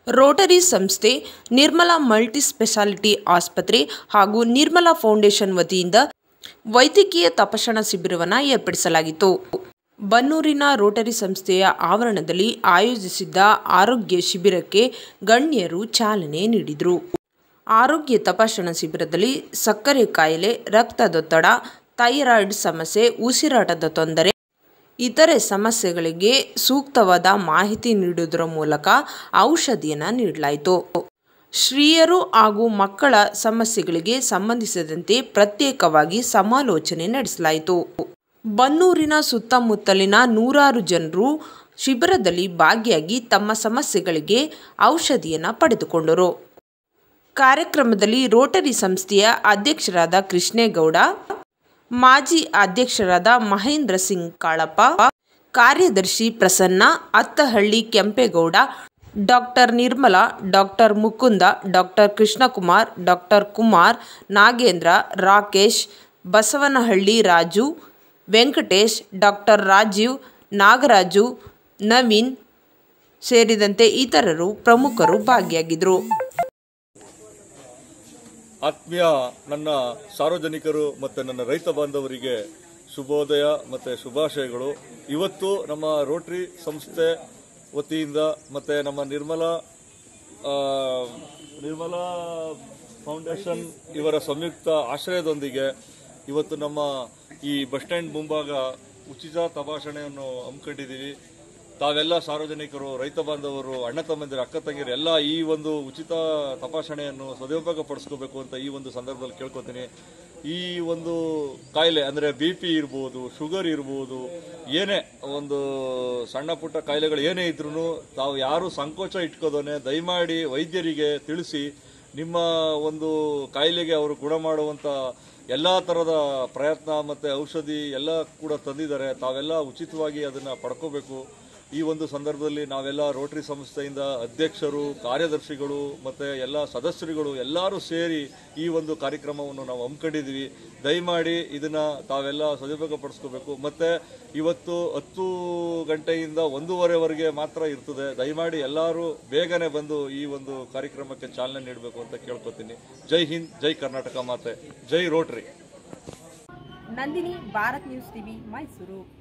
Rotary ಸಂಸ್ಥೆ, Nirmala multi speciality ಆಸ್ಪತ್ರೆ ಹಾಗೂ ನಿರ್ಮಲಾ ಫೌಂಡೇಶನ್ ವತಿಯಿಂದ ವೈದ್ಯಕೀಯ ತಪಾಸಣಾ ಶಿಬಿರವನ್ನು ಏರ್ಪಡಿಸಲಾಗಿತ್ತು. ಬನ್ನೂರಿನ ರೋಟರಿ ಸಂಸ್ಥೆಯ ಆವರಣದಲ್ಲಿ ಆಯೋಜಿಸಿದ್ದ ಆರೋಗ್ಯ ಶಿಬಿರಕ್ಕೆ ಗಣ್ಯರು ಚಾಲನೆ ನೀಡಿದರು. ಆರೋಗ್ಯ ತಪಾಸಣಾ ಶಿಬಿರದಲ್ಲಿ ಸಕ್ಕರೆ ಕಾಯಿಲೆ, ರಕ್ತದೊತ್ತಡ, ಥೈರಾಯ್ಡ್ ಸಮಸ್ಯೆ, ಉಸಿರಾಟದ ತೊಂದರೆ, ಇತರೆ ಸಮಸ್ಯೆಗಳಿಗೆ ಸೂಕ್ತವಾದ ಮಾಹಿತಿ ನೀಡುವುದರ ಮೂಲಕ ಔಷಧಿಯನ್ನು ನೀಡಲಾಯಿತು. ಸ್ತ್ರೀಯರು ಹಾಗೂ ಮಕ್ಕಳ ಸಮಸ್ಯೆಗಳಿಗೆ ಸಂಬಂಧಿಸಿದಂತೆ ಪ್ರತ್ಯೇಕವಾಗಿ ಸಮಾಲೋಚನೆ ನಡೆಸಲಾಯಿತು. ಬನ್ನೂರಿನ ಸುತ್ತಮುತ್ತಲಿನ ನೂರಾರು ಜನರು ಶಿಬಿರದಲ್ಲಿ ಭಾಗಿಯಾಗಿ ತಮ್ಮ ಸಮಸ್ಯೆಗಳಿಗೆ ಔಷಧಿಯನ್ನು ಪಡೆದುಕೊಂಡರು. ಕಾರ್ಯಕ್ರಮದಲ್ಲಿ ರೋಟರಿ ಸಂಸ್ಥೆಯ ಅಧ್ಯಕ್ಷರಾದ ಕೃಷ್ಣೇಗೌಡ, ಮಾಜಿ ಅಧ್ಯಕ್ಷರಾದ ಮಹೇಂದ್ರ ಸಿಂಗ್ ಕಾಳಪ್ಪ, ಕಾರ್ಯದರ್ಶಿ Prasanna, Attahalli Kempegowda, doctor Nirmala, doctor Mukunda, doctor Krishnakumar, doctor Kumar, Nagendra, Rakesh, Basavanahalli Raju, Venkatesh, doctor Rajeev, Nagaraju, Naveen ಸೇರಿದಂತೆ ಇತರರು ಪ್ರಮುಖರು ಭಾಗಿಯಾಗಿದ್ದರು. ಆತ್ಮೀಯ ನನ್ನ ಸಾರ್ವಜನಿಕರು ಮತ್ತು ನನ್ನ ರೈತ ಬಾಂಧವರಿಗೆ ಶುಭೋದಯ ಮತ್ತು ಶುಭಾಶಯಗಳು. ಇವತ್ತು ನಮ್ಮ ರೋಟರಿ ಸಂಸ್ಥೆ ವತಿಯಿಂದ ಮತ್ತು ನಮ್ಮ ನಿರ್ಮಲಾ ಫೌಂಡೇಶನ್ ಇವರ ಸಂಯುಕ್ತ ಆಶ್ರಯದೊಂದಿಗೆ ಇವತ್ತು ನಮ್ಮ ಈ ಬಸ್ ಸ್ಟ್ಯಾಂಡ್ ಮುಂಭಾಗ ಉಚಿತ ತಪಾಸಣೆಯನ್ನು ಹಮ್ಮಿಕೊಂಡಿದ್ದೀವಿ. ತಾವೆಲ್ಲ ಸಾರ್ವಜನಿಕರು, ರೈತ ಬಾಂಧವರು, ಅಣ್ಣ ತಮ್ಮಂದಿರು, ಅಕ್ಕ ತಂಗಿರು ಎಲ್ಲ ಈ ಒಂದು ಉಚಿತ ತಪಾಸಣೆಯನ್ನು ಸದುಪಯೋಗ ಪಡಿಸ್ಕೋಬೇಕು ಅಂತ ಈ ಒಂದು ಸಂದರ್ಭದಲ್ಲಿ ಕೇಳ್ಕೊತೀನಿ. ಈ ಒಂದು ಕಾಯಿಲೆ ಅಂದರೆ BP ಇರ್ಬೋದು, ಶುಗರ್ ಇರ್ಬೋದು, ಏನೇ ಒಂದು ಸಣ್ಣ ಪುಟ್ಟ ಕಾಯಿಲೆಗಳು ಏನೇ ಇದ್ರೂ ತಾವು ಯಾರು ಸಂಕೋಚ ಇಟ್ಕೋದೋನೆ ದಯಮಾಡಿ ವೈದ್ಯರಿಗೆ ತಿಳಿಸಿ ನಿಮ್ಮ ಒಂದು ಕಾಯಿಲೆಗೆ ಅವರು ಗುಣ ಮಾಡುವಂಥ ಎಲ್ಲ ಥರದ ಪ್ರಯತ್ನ ಮತ್ತು ಔಷಧಿ ಎಲ್ಲ ಕೂಡ ತಂದಿದ್ದಾರೆ. ತಾವೆಲ್ಲ ಉಚಿತವಾಗಿ ಅದನ್ನು ಪಡ್ಕೋಬೇಕು. ಈ ಒಂದು ಸಂದರ್ಭದಲ್ಲಿ ನಾವೆಲ್ಲ ರೋಟರಿ ಸಂಸ್ಥೆಯಿಂದ ಅಧ್ಯಕ್ಷರು, ಕಾರ್ಯದರ್ಶಿಗಳು ಮತ್ತು ಎಲ್ಲ ಸದಸ್ಯರುಗಳು ಎಲ್ಲರೂ ಸೇರಿ ಈ ಒಂದು ಕಾರ್ಯಕ್ರಮವನ್ನು ನಾವು ಹಮ್ಮಿಕೊಂಡಿದ್ದೀವಿ. ದಯಮಾಡಿ ಇದನ್ನು ತಾವೆಲ್ಲ ಸದುಪಯೋಗ ಪಡಿಸ್ಕೋಬೇಕು. ಮತ್ತು ಇವತ್ತು 10 ಗಂಟೆಯಿಂದ 1:30ವರೆಗೆ ಮಾತ್ರ ಇರ್ತದೆ. ದಯಮಾಡಿ ಎಲ್ಲರೂ ಬೇಗನೆ ಬಂದು ಈ ಒಂದು ಕಾರ್ಯಕ್ರಮಕ್ಕೆ ಚಾಲನೆ ನೀಡಬೇಕು ಅಂತ ಕೇಳ್ಕೊತೀನಿ. ಜೈ ಹಿಂದ್, ಜೈ ಕರ್ನಾಟಕ ಮಾತೆ, ಜೈ Rotary. Nandini, Bharat news TV, Mysuru.